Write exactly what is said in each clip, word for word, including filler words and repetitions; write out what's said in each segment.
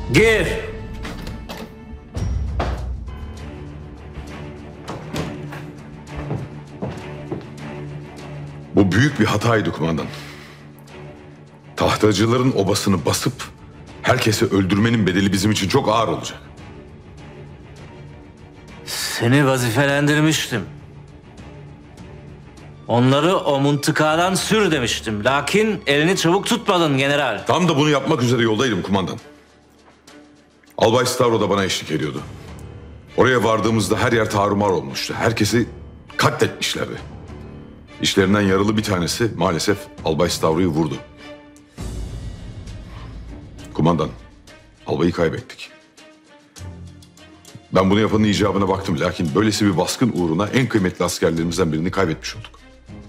Gir. Bu büyük bir hataydı kumandan. Tahtacıların obasını basıp herkesi öldürmenin bedeli bizim için çok ağır olacak. Seni vazifelendirmiştim. Onları o mıntıkadan sür demiştim. Lakin elini çabuk tutmadın general. Tam da bunu yapmak üzere yoldaydım kumandan. Albay Stavro da bana eşlik ediyordu. Oraya vardığımızda her yer tarumar olmuştu. Herkesi katletmişlerdi. İşlerinden yaralı bir tanesi maalesef Albay Stavro'yu vurdu. Kumandan, albayı kaybettik. Ben bunu yapanın icabına baktım. Lakin böylesi bir baskın uğruna en kıymetli askerlerimizden birini kaybetmiş olduk.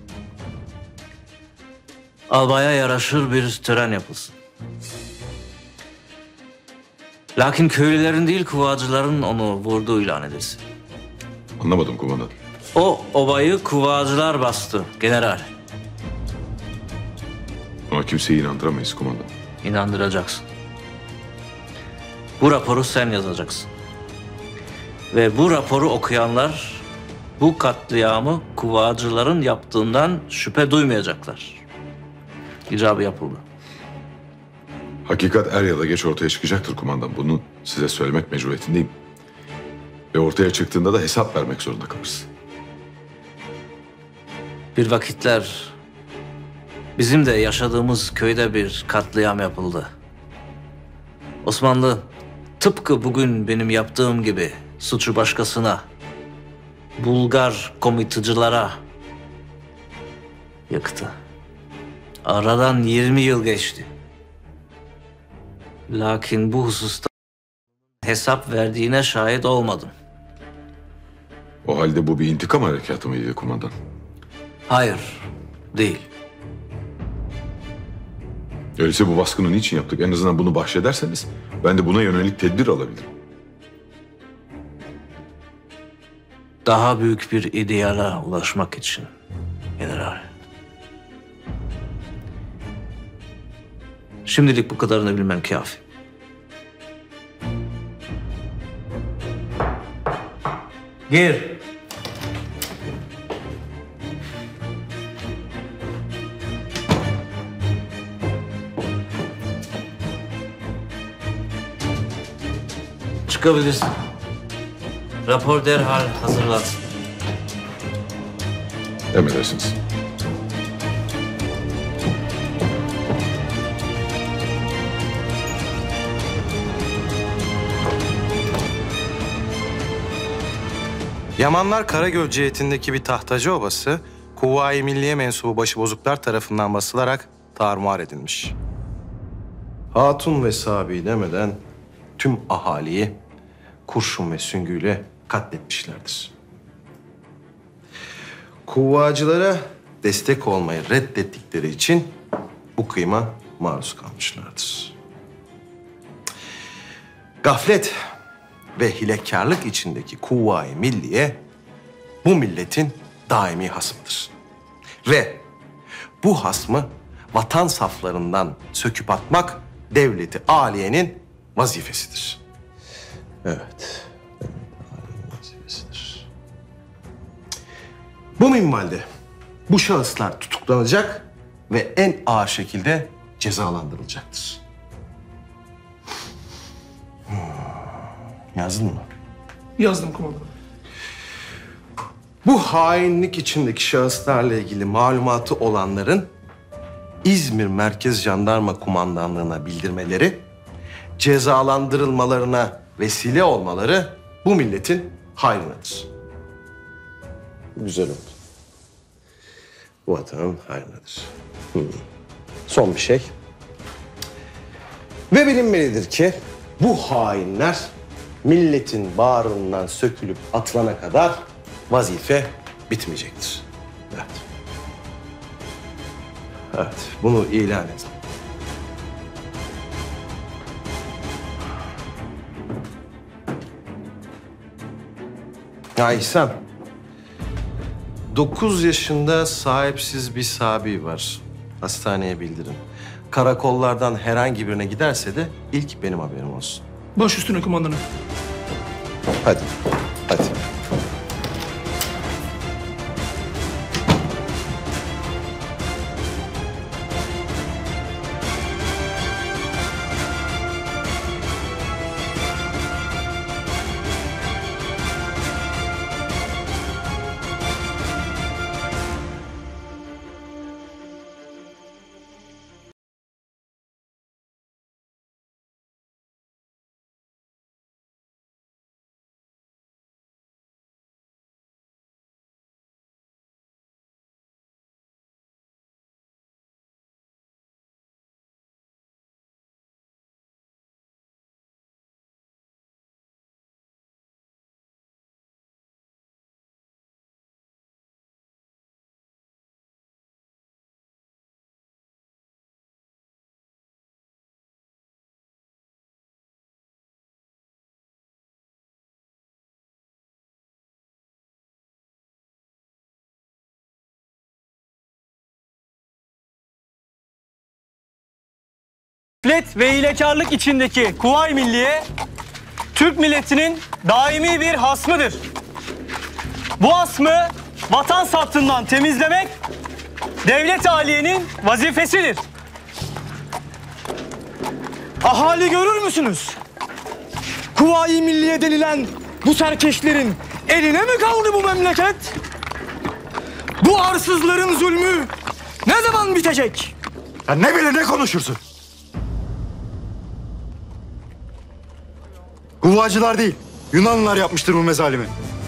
Albaya yaraşır bir tören yapılsın. Lakin köylülerin değil kuvacıların onu vurduğu ilan edilsin. Anlamadım kumandan. O obayı kuvacılar bastı general. Ama kimseyi inandıramayız kumandan. İnandıracaksın. Bu raporu sen yazacaksın. Ve bu raporu okuyanlar bu katliamı kuvacıların yaptığından şüphe duymayacaklar. İcabı yapıldı. Hakikat er ya da geç ortaya çıkacaktır kumandan. Bunu size söylemek mecburiyetindeyim. Ve ortaya çıktığında da hesap vermek zorunda kalırız. Bir vakitler bizim de yaşadığımız köyde bir katliam yapıldı. Osmanlı tıpkı bugün benim yaptığım gibi suçu başkasına, Bulgar komitıcılara yıktı. Aradan yirmi yıl geçti. Lakin bu hususta hesap verdiğine şahit olmadım. O halde bu bir intikam harekatı mıydı kumandan? Hayır, değil. Öyleyse bu baskını niçin yaptık? En azından bunu bahşederseniz ben de buna yönelik tedbir alabilirim. Daha büyük bir ideala ulaşmak için general. Şimdilik bu kadarını bilmem kafi. Gir. Çıkabilirsin. Rapor derhal hazırlansın. Emredersiniz. Yamanlar Karagöl cihetindeki bir tahtacı obası, Kuvayi Milliye mensubu başıbozuklar tarafından basılarak tarumar edilmiş. Hatun ve sabi demeden tüm ahaliyi kurşun ve süngüyle katletmişlerdir. Kuvvacılara destek olmayı reddettikleri için bu kıyma maruz kalmışlardır. Gaflet ve hilekarlık içindeki Kuvayi Milliye bu milletin daimi hasmıdır. Ve bu hasmı vatan saflarından söküp atmak devleti aliyenin vazifesidir. Evet, devlet vazifesidir. Bu minvalde bu şahıslar tutuklanacak ve en ağır şekilde cezalandırılacaktır. Hmm. Yazdın mı? Yazdım kumandanım. Bu hainlik içindeki şahıslarla ilgili malumatı olanların İzmir Merkez Jandarma Kumandanlığı'na bildirmeleri, cezalandırılmalarına vesile olmaları bu milletin hayrınadır. Güzel oldu. Bu vatanın hayrınadır. Hmm. Son bir şey. Ve bilinmelidir ki bu hainler milletin bağrından sökülüp atılana kadar vazife bitmeyecektir. Evet. Evet, bunu ilan et. Ya İhsan, dokuz yaşında sahipsiz bir sabi var. Hastaneye bildirin. Karakollardan herhangi birine giderse de ilk benim haberim olsun. Baş üstüne kumandanım. Hadi, hadi. Gaflet ve hilekarlık içindeki Kuvayi Milliye, Türk milletinin daimi bir hasmıdır. Bu hasmı vatan saptından temizlemek, devlet aliyenin vazifesidir. Ahali görür müsünüz? Kuvayi Milliye denilen bu serkeşlerin eline mi kaldı bu memleket? Bu arsızların zulmü ne zaman bitecek? Ya ne bile ne konuşursun? Kuvvacılar değil, Yunanlılar yapmıştır bu mezalimi.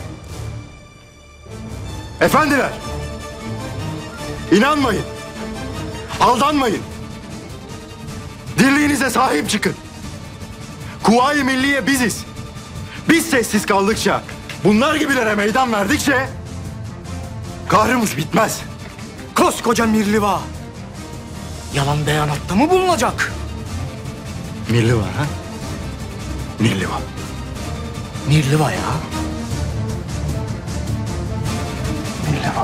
Efendiler, inanmayın, aldanmayın. Dirliğinize sahip çıkın. Kuvayi Milliye biziz. Biz sessiz kaldıkça, bunlar gibilere meydan verdikçe kahrımız bitmez. Koskoca Mirliva yalan beyanatta mı bulunacak? Mirliva ha? Mirliva. Mirliva ya. Mirliva.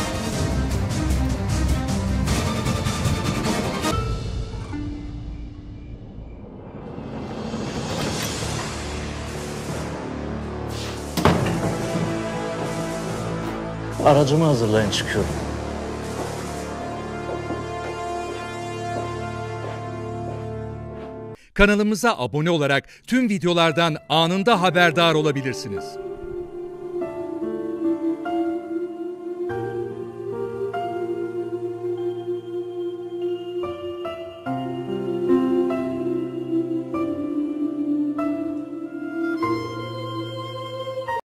Aracımı hazırlayın, çıkıyorum. Kanalımıza abone olarak tüm videolardan anında haberdar olabilirsiniz.